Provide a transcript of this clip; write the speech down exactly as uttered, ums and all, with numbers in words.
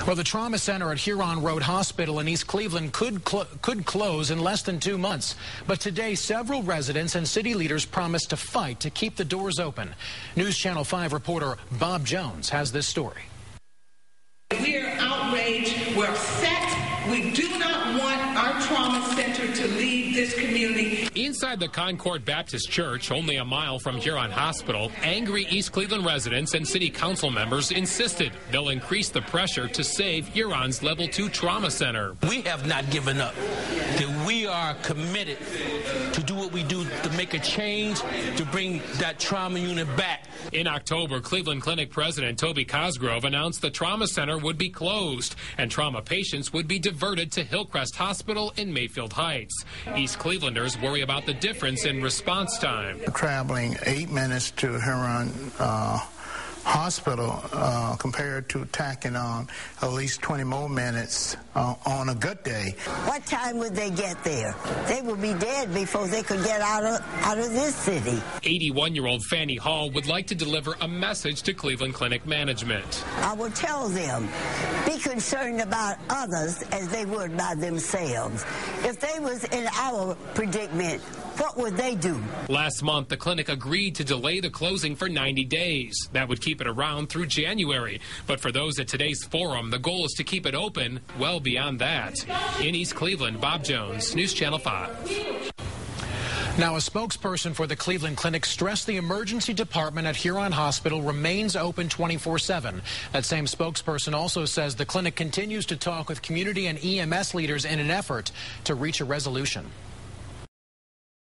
Well, the trauma center at Huron Road Hospital in East Cleveland could cl could close in less than two months. But today, several residents and city leaders promised to fight to keep the doors open. News Channel five reporter Bob Jones has this story. We are outraged. We're upset. We do not want our trauma center to leave this community. Inside the Concord Baptist Church, only a mile from Huron Hospital, angry East Cleveland residents and city council members insisted they'll increase the pressure to save Huron's Level two Trauma Center. We have not given up. That we are committed to do what we do to make a change, to bring that trauma unit back. In October, Cleveland Clinic President Toby Cosgrove announced the trauma center would be closed and trauma patients would be diverted to Hillcrest Hospital in Mayfield Heights. East Clevelanders worry about the difference in response time. Traveling eight minutes to Huron uh, Hospital uh, compared to tacking on at least twenty more minutes uh, on a good day. What time would they get there? They would be dead before they could get out of out of this city. eighty-one-year-old Fanny Hall would like to deliver a message to Cleveland Clinic management. I will tell them, be concerned about others as they would about themselves. If they was in our predicament, what would they do? Last month, the clinic agreed to delay the closing for ninety days. That would keep it around through January. But for those at today's forum, the goal is to keep it open well beyond that. In East Cleveland, Bob Jones, News Channel five. Now, a spokesperson for the Cleveland Clinic stressed the emergency department at Huron Hospital remains open twenty-four seven. That same spokesperson also says the clinic continues to talk with community and E M S leaders in an effort to reach a resolution.